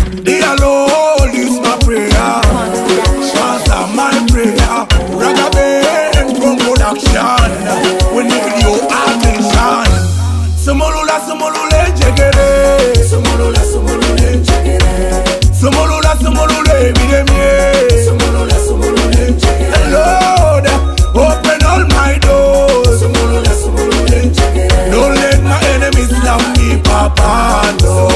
Dear Lord, is my prayer. Answer my prayer. Ragabe from production. We need your attention. Somolula, somolule, jegere. Somolula, somolule, jegere. Somolula, somolule, bidemie. Somolula, somolule, jegere. Lord, open all my doors. Somolula, somolule, jegere. Don't let my enemies love me, Papa, no.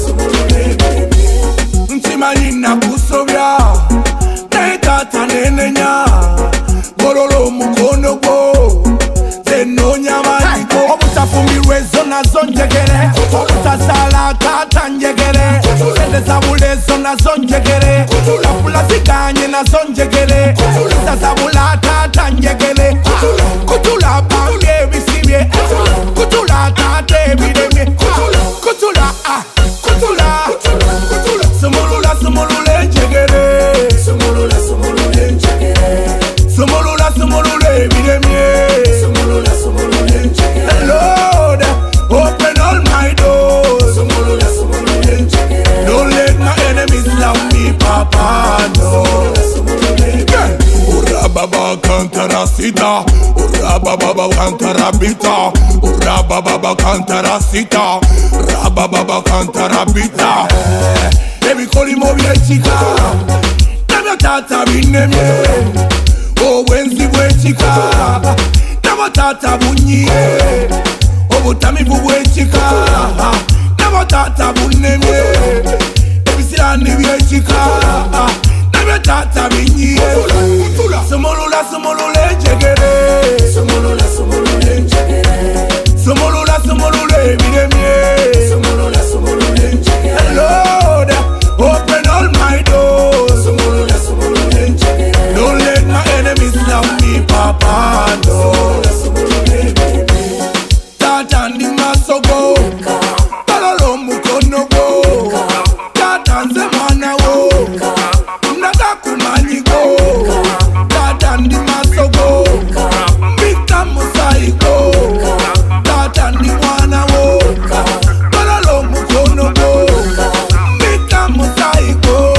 Ntimalina kusobya, naitata nenenya. Borolo mukono go, zenonya maiko. Obutafumirwe zona zonjegere, obutasala kata njegere. Sende zabule zona zonjegere, lapula ziganye na zonjegere. Zabula tata njegere, kutula pange bisibye, kutula tate bidemye, kutula kutula. Somolula, somolule, jegere. Somolula, somolule, jegere. Somolula, somolule, bidemie. Somolula, somolule, jegere. Lord, open all my doors. Somolula, somolule, jegere. Don't let my enemies love me, Papa, no. Somolula, somolule. Ura baba kantara sita, ura baba kantara bita, ura baba kantara sita, ura baba kantara bita. Baby koli mo bie chika, nabia tata binemye. O wenzi bwe chika, nabo tata bunye. O butami bwe chika, nabo tata bunemye. Baby silani bie chika, nabia tata binye. Somolula, somolule, jegere. Somolula, somolule, jegere. Somolula, somolule, binemye. Somolula, somolule, jegere. Lord, open all my doors. Somolula, somolule, jegere. Don't let my enemies love me, Papa, no. Tata ndi masogo, balolo mukono go. Tata nze mwana wo, mnaga kumanyi go. Tata ndi masogo, mbika musaiko. Tata ndi mwana wo, balolo mukono go. Mbika musaiko.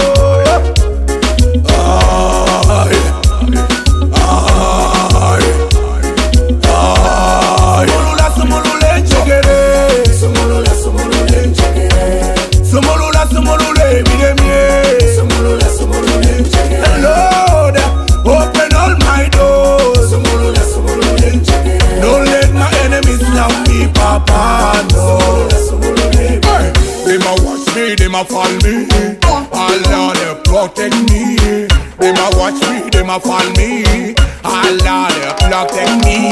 Somolula, somolule, jegere. Somolula, somolule, jegere. Somolula, somolule, bidemie. Somolula, somolule, jegere. Lord, open all my doors. Somolula, somolule, jegere. Don't let my enemies love me, Papa, no. Hey, they ma watch me, they ma fall me. Allah, they protect me. They ma watch me, they ma fall me. Allah, they protect me.